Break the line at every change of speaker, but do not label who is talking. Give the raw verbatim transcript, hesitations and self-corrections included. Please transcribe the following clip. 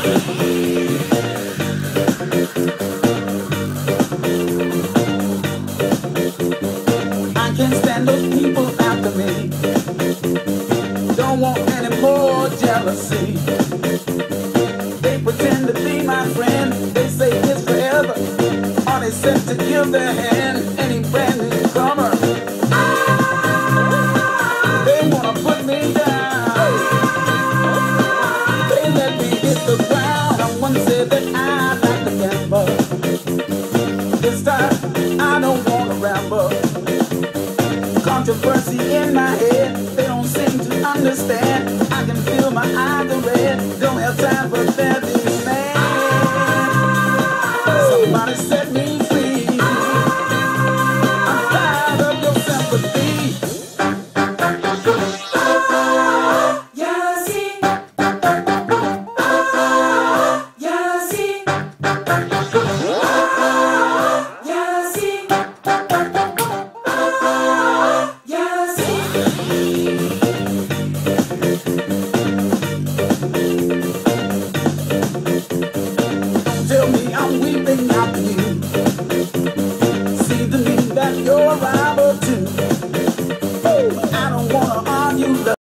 I can't stand those people after me. Don't want any more jealousy. They pretend to be my friend. They say it's forever. Are they set to give their hand? Any brand newcomer? They wanna put me down. They let me hit the ground. Someone said that I like to gamble. This time I don't wanna ramble. Controversy in my head. They don't seem to understand. I can feel my eyes are red. Don't have time for that man. Somebody set me free. I'm tired of your sympathy. Tell me I'm weeping after you.